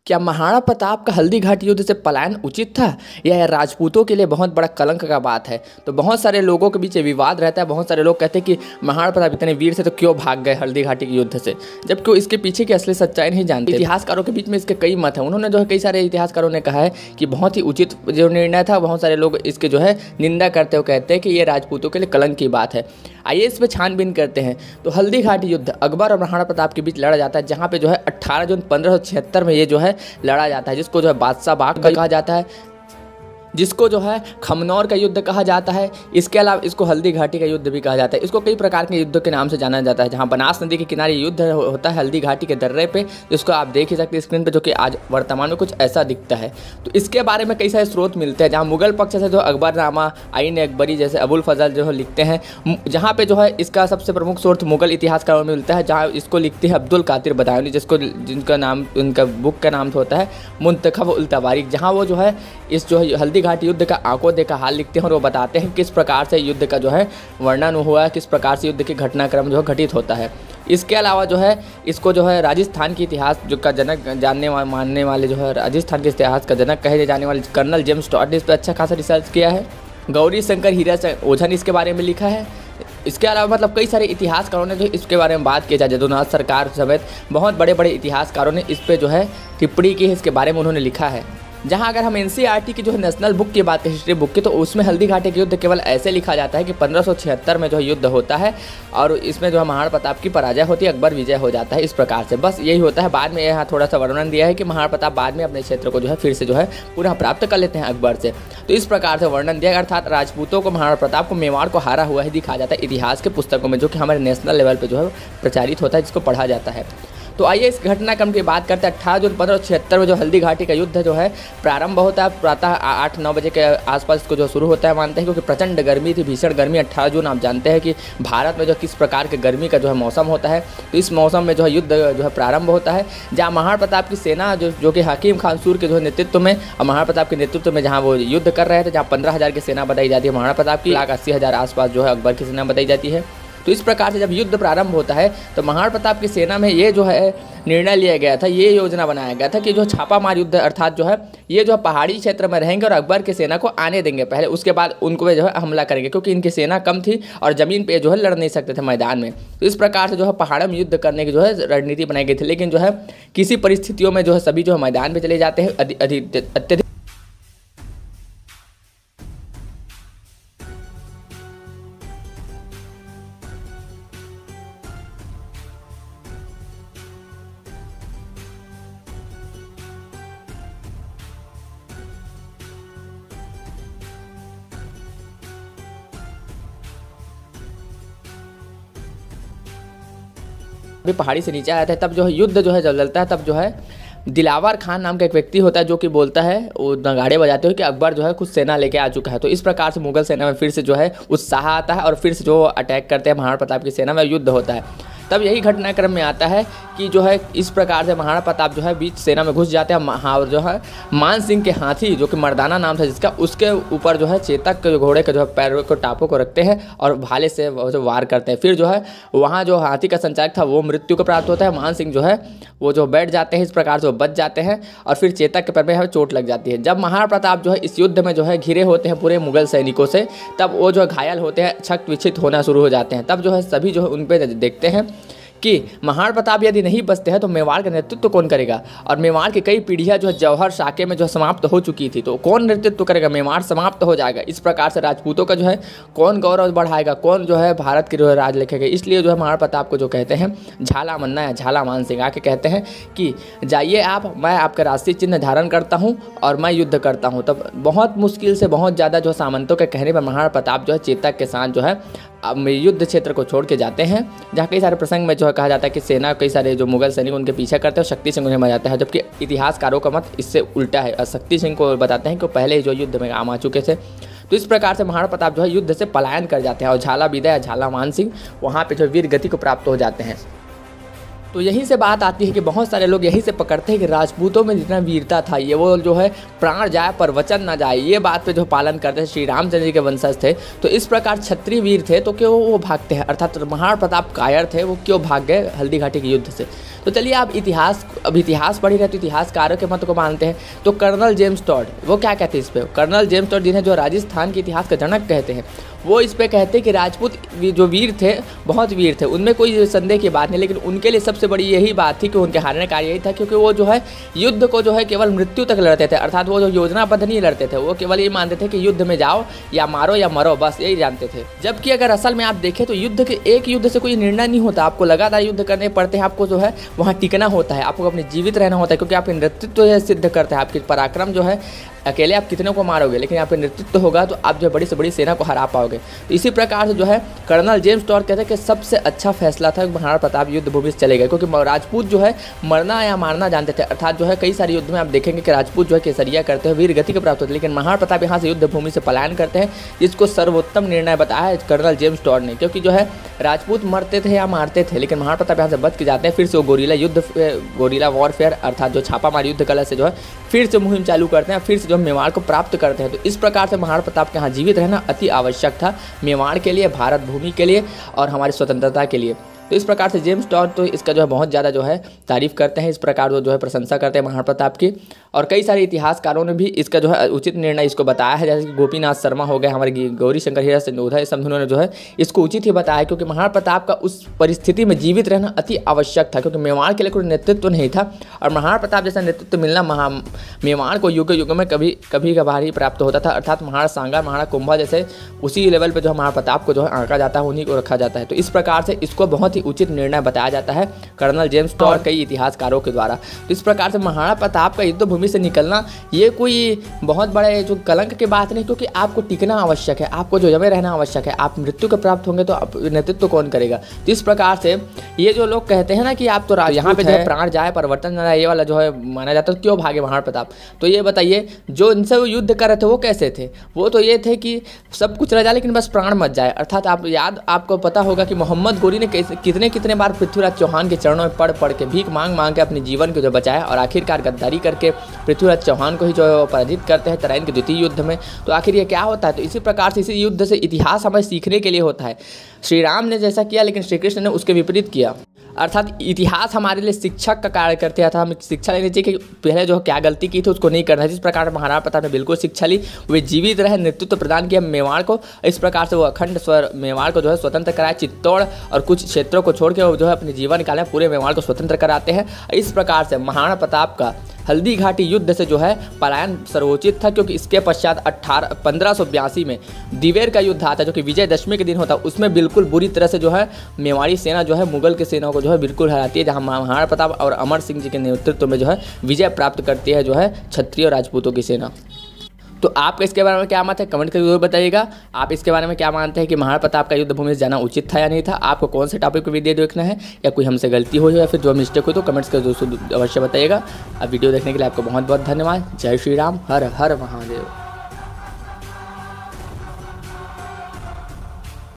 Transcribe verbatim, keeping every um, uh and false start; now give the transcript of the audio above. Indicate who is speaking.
Speaker 1: क्या महाराणा प्रताप का हल्दी घाटी युद्ध से पलायन उचित था, यह राजपूतों के लिए बहुत बड़ा कलंक का बात है। तो बहुत सारे लोगों के बीच विवाद रहता है। बहुत सारे लोग कहते हैं कि महाराणा प्रताप इतने वीर थे तो क्यों भाग गए हल्दी घाटी के युद्ध से, जबकि इसके पीछे की असली सच्चाई नहीं जानते। इतिहासकारों के बीच में इसके कई मत हैं। उन्होंने जो है कई सारे इतिहासकारों ने कहा है कि बहुत ही उचित जो निर्णय था। बहुत सारे लोग इसके जो है निंदा करते हुए कहते हैं कि ये राजपूतों के लिए कलंक की बात है। आइए इस पर छानबीन करते हैं। तो हल्दी घाटी युद्ध अकबर और महाराणा प्रताप के बीच लड़ा जाता है, जहाँ पे जो है अट्ठारह जून पंद्रह सौ छिहत्तर में ये जो है लड़ा जाता है, जिसको जो है बादशाह बाग कहा जाता है, जिसको जो है खमनौर का युद्ध कहा जाता है। इसके अलावा इसको हल्दी घाटी का युद्ध भी कहा जाता है। इसको कई प्रकार के युद्ध के नाम से जाना जाता है। जहाँ बनास नदी के किनारे युद्ध होता है हल्दी घाटी के दर्रे पे, जिसको आप देख ही सकते हैं स्क्रीन पे, जो कि आज वर्तमान में कुछ ऐसा दिखता है। तो इसके बारे में कई सारे स्रोत मिलते हैं, जहाँ मुगल पक्ष से जो अकबरनामा, आईन अकबरी जैसे अबुल फजल जो है लिखते हैं, जहाँ पे जो है इसका सबसे प्रमुख स्रोत मुगल इतिहासकारों में मिलता है, जहाँ इसको लिखते हैं अब्दुल कादिर बदायूनी, जिसको जिनका नाम उनका बुक का नाम होता है मुंतखब उल तवारीख, जहाँ वो जो है इस जो है हल्दी घाटी युद्ध का आंखों देखा हाल लिखते हैं और वो बताते हैं किस प्रकार से युद्ध का जो है वर्णन हुआ है, किस प्रकार से युद्ध के घटनाक्रम जो है घटित होता है। इसके अलावा जो है इसको जो है राजस्थान के इतिहास जो का जनक जानने वा, मानने वाले जो है राजस्थान के इतिहास का जनक कहे जाने वाले कर्नल जेम्स टॉड ने इस पर अच्छा खासा रिसर्च किया है। गौरी शंकर हीरा ओझा ने इसके बारे में लिखा है। इसके अलावा मतलब कई सारे इतिहासकारों ने जो इसके बारे में बात की जाए, जदुनाथ सरकार समेत बहुत बड़े बड़े इतिहासकारों ने इस पर जो है टिप्पणी की है, इसके बारे में उन्होंने लिखा है। जहां अगर हम एनसीईआरटी की जो है नेशनल बुक की बात करें, हिस्ट्री बुक की, तो उसमें हल्दी घाटी के युद्ध केवल ऐसे लिखा जाता है कि पंद्रह सौ छिहत्तर में जो है युद्ध होता है और इसमें जो है महाराणा प्रताप की पराजय होती है, अकबर विजय हो जाता है। इस प्रकार से बस यही होता है। बाद में यहाँ थोड़ा सा वर्णन दिया है कि महाराणा प्रताप बाद में अपने क्षेत्र को जो है फिर से जो है पुनः प्राप्त कर लेते हैं अकबर से। तो इस प्रकार से वर्णन दिया, अर्थात राजपूतों को महाराणा प्रताप को मेवाड़ को हारा हुआ ही दिखाया जाता है इतिहास के पुस्तकों में, जो कि हमारे नेशनल लेवल पर जो है प्रचारित होता है, जिसको पढ़ा जाता है। तो आइए इस घटनाक्रम की बात करते हैं। अट्ठारह जून पंद्रह सौ छिहत्तर में जो हल्दी घाटी का युद्ध जो है प्रारंभ होता है, प्रातः आठ नौ बजे के आसपास इसको जो शुरू होता है मानते हैं, क्योंकि प्रचंड गर्मी थी, भीषण गर्मी। अट्ठारह जून आप जानते हैं कि भारत में जो किस प्रकार के गर्मी का जो है मौसम होता है। तो इस मौसम में जो है युद्ध जो है प्रारंभ होता है, जहाँ महाराणा प्रताप की सेना जो जो कि हकीम खान सूर के जो है नेतृत्व में और महाराणा प्रताप के नेतृत्व में जहाँ वो युद्ध कर रहे थे, जहाँ पंद्रह हज़ार की सेना बताई जाती है महाराणा प्रताप की, लाख अस्सी हज़ार आसपास जो है अकबर की सेना बताई जाती है। तो इस प्रकार से जब युद्ध प्रारंभ होता है तो महाराणा प्रताप की सेना में ये जो है निर्णय लिया गया था, ये योजना बनाया गया था कि जो छापामार युद्ध अर्थात जो है ये जो पहाड़ी क्षेत्र में रहेंगे और अकबर की सेना को आने देंगे पहले, उसके बाद उनको जो है हमला करेंगे, क्योंकि इनकी सेना कम थी और ज़मीन पे जो है लड़ नहीं सकते थे मैदान में। तो इस प्रकार से जो है पहाड़ों में युद्ध करने की जो है रणनीति बनाई गई थी। लेकिन जो है किसी परिस्थितियों में जो है सभी जो है मैदान पर चले जाते हैं अत्यधिक भी पहाड़ी से नीचे आया था। तब जो है युद्ध जो है जब चलता है, तब जो है दिलावर खान नाम का एक व्यक्ति होता है जो कि बोलता है, वो नगाड़े बजाते हुए कि अकबर जो है कुछ सेना लेके आ चुका है। तो इस प्रकार से मुगल सेना में फिर से जो है उत्साह आता है और फिर से जो अटैक करते हैं महाराणा प्रताप की सेना में, युद्ध होता है। तब यही घटनाक्रम में आता है कि जो है इस प्रकार से महाराणा प्रताप जो है बीच सेना में घुस जाते हैं। और जो है मान सिंह के हाथी, जो कि मर्दाना नाम था जिसका, उसके ऊपर जो है चेतक के घोड़े के जो है पैरों को टापों को रखते हैं और भाले से जो वार करते हैं। फिर जो है वहाँ जो हाथी का संचालक था वो मृत्यु को प्राप्त होता है। मान सिंह जो है वो जो बैठ जाते हैं, इस प्रकार से वो बच जाते हैं और फिर चेतक के पैर में चोट लग जाती है। जब महाराणा प्रताप जो है इस युद्ध में जो है घिरे होते हैं पूरे मुगल सैनिकों से, तब वो जो घायल होते हैं, छक विक्षित होना शुरू हो जाते हैं। तब जो है सभी जो है उन पर देखते हैं कि महाराणा प्रताप यदि नहीं बचते हैं तो मेवाड़ का नेतृत्व कौन करेगा। और मेवाड़ की कई पीढ़ियां जो है जौहर शाके में जो समाप्त हो चुकी थी, तो कौन नेतृत्व करेगा, मेवाड़ समाप्त हो जाएगा। इस प्रकार से राजपूतों का जो है कौन गौरव बढ़ाएगा, कौन जो है भारत की जो है राज लिखेगा। इसलिए जो है महाराणा प्रताप को जो कहते हैं झाला मन्ना या झाला मान सिंह आके कहते हैं कि जाइए आप, मैं आपका राष्ट्रीय चिन्ह धारण करता हूँ और मैं युद्ध करता हूँ। तब बहुत मुश्किल से बहुत ज़्यादा जो सामंतों के कहने पर महाराणा प्रताप जो है चेतक के साथ जो है युद्ध क्षेत्र को छोड़ के जाते हैं, जहाँ कई सारे प्रसंग में जो है कहा जाता है कि सेना कई सारे जो मुगल सैनिक उनके पीछे करते हैं और शक्ति सिंह उन्हें मार जाता है। जबकि इतिहासकारों का मत इससे उल्टा है। शक्ति सिंह को बताते हैं कि पहले ही जो युद्ध में काम आ चुके थे। तो इस प्रकार से महाराणा प्रताप जो है युद्ध से पलायन कर जाते हैं और झाला विदा या झाला मान सिंह वहाँ पे जो वीर गति को प्राप्त हो जाते हैं। तो यहीं से बात आती है कि बहुत सारे लोग यहीं से पकड़ते हैं कि राजपूतों में जितना वीरता था, ये वो जो है प्राण जाए पर वचन ना जाए, ये बात पे जो पालन करते थे। श्री रामचंद्र जी के वंशज थे, तो इस प्रकार क्षत्रिय वीर थे, तो क्यों वो भागते हैं, अर्थात महाराणा प्रताप कायर थे, वो क्यों भाग गए हल्दी घाटी के युद्ध से। तो चलिए आप इतिहास अब इतिहास पढ़ी रहे तो इतिहासकारों के मत को मानते हैं। तो कर्नल जेम्स टॉड वो क्या कहते हैं इस पर, कर्नल जेम्स टॉड जिन्हें जो राजस्थान के इतिहास का जनक कहते हैं, वो इस पे कहते हैं कि राजपूत जो वीर थे बहुत वीर थे, उनमें कोई संदेह की बात नहीं, लेकिन उनके लिए सबसे बड़ी यही बात थी कि उनके हारने का यही था क्योंकि वो जो है युद्ध को जो है केवल मृत्यु तक लड़ते थे, अर्थात वो जो योजनाबद्ध नहीं लड़ते थे, वो केवल ये मानते थे कि युद्ध में जाओ या मारो या मरो, बस यही जानते थे। जबकि अगर असल में आप देखें तो युद्ध के एक युद्ध से कोई निर्णय नहीं होता, आपको लगातार युद्ध करने पड़ते हैं, आपको जो है वहाँ टिकना होता है, आपको अपने जीवित रहना होता है, क्योंकि आपके नेतृत्व सिद्ध करता है, आपकी पराक्रम जो है अकेले आप कितने को मारोगे, लेकिन यहाँ पे नेतृत्व होगा तो आप जो है बड़ी से बड़ी सेना को हरा पाओगे। तो इसी प्रकार से जो है कर्नल जेम्स टॉड कहते हैं कि सबसे अच्छा फैसला था महाराणा प्रताप युद्ध भूमि से चले गए, क्योंकि राजपूत जो है मरना या मारना जानते थे, अर्थात जो है कई सारे युद्ध में आप देखेंगे कि राजपूत जो है केसरिया करते हैं, वीर गति के प्राप्त होते हैं, लेकिन महाराणा प्रताप यहाँ से युद्ध भूमि से पलायन करते हैं, जिसको सर्वोत्तम निर्णय बताया है कर्नल जेम्स टॉड ने। क्योंकि जो है राजपूत मरते थे या मारते थे, लेकिन महाराणा प्रताप यहाँ से बच के जाते हैं, फिर से वो गोरीला युद्ध गोरीला वॉरफेयर अर्थात जो छापामार युद्ध कला से जो है फिर से मुहिम चालू करते हैं, फिर से जो मेवाड़ को प्राप्त करते हैं। तो इस प्रकार से महाराणा प्रताप के यहाँ जीवित रहना अति आवश्यक था, मेवाड़ के लिए, भारत भूमि के लिए और हमारी स्वतंत्रता के लिए। तो इस प्रकार से जेम्स टॉड तो इसका जो है बहुत ज़्यादा जो है तारीफ करते हैं, इस प्रकार वो जो है प्रशंसा करते हैं महाराणा प्रताप की। और कई सारे इतिहासकारों ने भी इसका जो है उचित निर्णय इसको बताया है, जैसे कि गोपीनाथ शर्मा हो गए, हमारे गौरी शंकर हीरा सिंधोधा, इस सब उन्होंने जो है इसको उचित ही बताया, क्योंकि महाराणा प्रताप का उस परिस्थिति में जीवित रहना अति आवश्यक था, क्योंकि मेवाड़ के लिए कोई नेतृत्व नहीं था, और महाराणा प्रताप जैसा नेतृत्व मिलना महा मेवाड़ को युग युग में कभी कभी कभार ही प्राप्त होता था, अर्थात महाराणा सांगा, महाराणा कुंभा जैसे उसी लेवल पर जो महाराणा प्रताप को जो है आंका जाता है, उन्हीं को रखा जाता है। तो इस प्रकार से इसको बहुत ही उचित निर्णय बताया जाता है कर्नल जेम्स टॉड और कई इतिहासकारों के द्वारा। तो इस प्रकार से महाराणा प्रताप का युद्ध भूमि से निकलना ये कोई बहुत बड़े जो कलंक की बात नहीं, क्योंकि आपको टिकना आवश्यक है, आपको जो जमे रहना आवश्यक है, आप मृत्यु के प्राप्त होंगे तो आप नेतृत्व कौन करेगा। तो इस प्रकार से ये जो लोग कहते हैं ना कि आप तो यहाँ पे जो है प्राण जाए परिवर्तन ना जाए, ये वाला जो है माना जाता है, तो क्यों भागे महाराणा प्रताप। तो ये बताइए जो इनसे वो युद्ध कर रहे थे वो कैसे थे, वो तो ये थे कि सब कुछ रह जाए लेकिन बस प्राण मत जाए। अर्थात आप याद आपको पता होगा कि मोहम्मद गोरी ने कितने कितने बार पृथ्वीराज चौहान के चरणों में पढ़ पढ़ के भीख मांग मांग के अपने जीवन को जो बचाया, और आखिरकार गद्दारी करके पृथ्वीराज चौहान को ही जो पराजित करते हैं तराइन के द्वितीय युद्ध में। तो आखिर ये क्या होता है। तो इसी प्रकार से इसी युद्ध से इतिहास हमें सीखने के लिए होता है। श्री राम ने जैसा किया लेकिन श्री कृष्ण ने उसके विपरीत किया, अर्थात इतिहास हमारे लिए शिक्षक का कार्य करते हैं, हमें शिक्षा लेनी चाहिए कि पहले जो क्या गलती की थी उसको नहीं करना है। जिस प्रकार महाराणा प्रताप ने बिल्कुल शिक्षा ली, वे जीवित रहे, नेतृत्व प्रदान किया मेवाड़ को, इस प्रकार से वो अखंड स्वर मेवाड़ को जो है स्वतंत्र कराया, चित्तौड़ और कुछ क्षेत्रों को छोड़ के वो जो है अपने जीवन काल में पूरे मेवाड़ को स्वतंत्र कराते हैं। इस प्रकार से महाराणा प्रताप का हल्दी घाटी युद्ध से जो है पलायन सर्वोचित था, क्योंकि इसके पश्चात अट्ठारह पंद्रह सौ बयासी में दिवेर का युद्ध आता है, जो कि विजयदशमी के दिन होता है। उसमें बिल्कुल बुरी तरह से जो है मेवाड़ी सेना जो है मुगल की सेना को जो है बिल्कुल हराती है, जहां महाराणा प्रताप और अमर सिंह जी के नेतृत्व में जो है विजय प्राप्त करती है जो है क्षत्रिय और राजपूतों की सेना। तो आपका इसके बारे में क्या मत है, कमेंट करके जरूर बताइएगा। आप इसके बारे में क्या मानते हैं कि महाराणा प्रताप का युद्ध भूमि से जाना उचित था या नहीं था। आपको कौन से टॉपिक पर वीडियो देखना है, या कोई हमसे गलती हो या फिर जो मिस्टेक हो, तो कमेंट्स कर दोस्तों अवश्य बताइएगा। अब वीडियो देखने के लिए आपको बहुत बहुत धन्यवाद। जय श्री राम, हर हर महादेव।